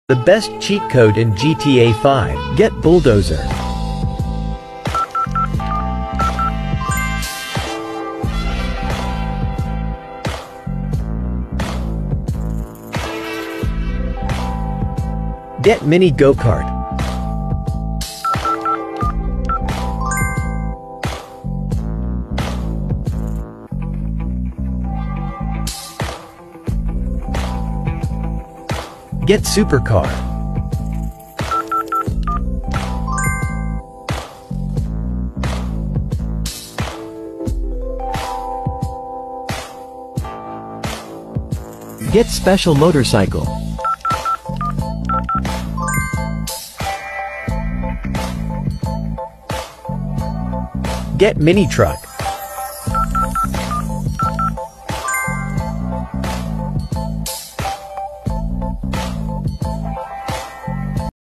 The best cheat code in GTA 5. Get Bulldozer. Get Mini Go-Kart. Get Supercar. Get Special Motorcycle. Get Mini Truck.